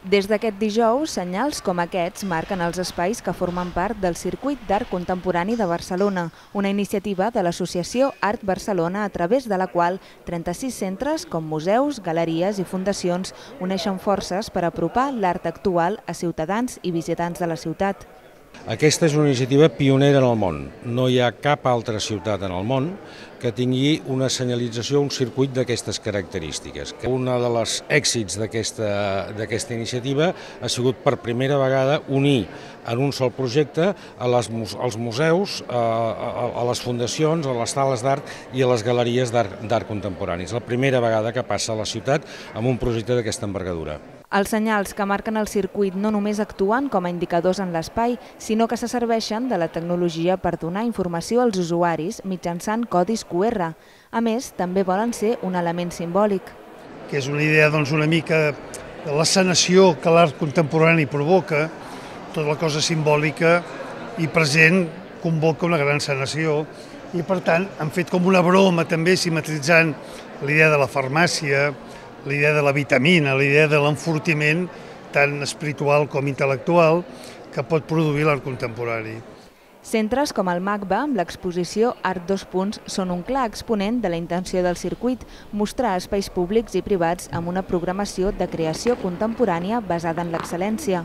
Des d'aquest dijous, senyals com aquests marquen els espais que formen part del Circuit d'Art Contemporani de Barcelona, una iniciativa de l'associació Art Barcelona a través de la qual 36 centres com museus, galeries i fundacions uneixen forces per apropar l'art actual a ciutadans i visitants de la ciutat. Aquesta és una iniciativa pionera en el món. No hi ha cap altra ciutat en el món que tingui una senyalització, un circuit d'aquestes característiques. Un dels èxits d'aquesta iniciativa ha sigut per primera vegada unir en un sol projecte als museus, a les fundacions, a les sales d'art i a les galeries d'art contemporani. És la primera vegada que passa a la ciutat amb un projecte d'aquesta envergadura. Els senyals que marquen el circuit no només actuen com a indicadors en l'espai, sinó que se serveixen de la tecnologia per donar informació als usuaris mitjançant codis QR. A més, també volen ser un element simbòlic. Que és una idea una mica de l'escenació que l'art contemporani provoca, tota la cosa simbòlica i present convoca una gran escenació i per tant han fet com una broma també simetritzant l'idea de la farmàcia, la idea de la vitamina, la idea de l'enfortiment tant espiritual com intel·lectual que pot produir l'art contemporani. Centres com el MACBA, amb l'exposició Art 2 són un clar exponent de la intenció del circuit, mostrar espais públics i privats amb una programació de creació contemporània basada en l'excel·lència.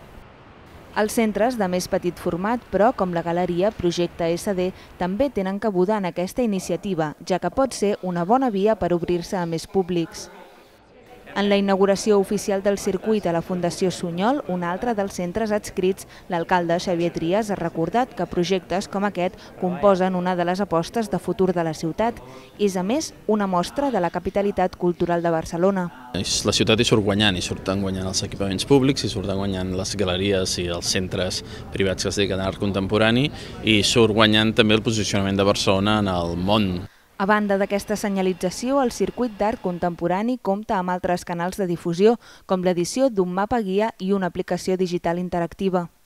Els centres de més petit format, però, com la Galeria Projecte SD, també tenen cabuda en aquesta iniciativa, ja que pot ser una bona via per obrir-se a més públics. En la inauguració oficial del circuit a la Fundació Sunyol, un altre dels centres adscrits, l'alcalde Xavier Trias ha recordat que projectes com aquest composen una de les apostes de futur de la ciutat. És, a més, una mostra de la capitalitat cultural de Barcelona. La ciutat hi surt guanyant els equipaments públics, hi surten guanyant les galeries i els centres privats que es dediquen a l'art contemporani i surt guanyant també el posicionament de Barcelona en el món. A banda d'aquesta senyalització, el circuit d'art contemporani compta amb altres canals de difusió, com l'edició d'un mapa guia i una aplicació digital interactiva.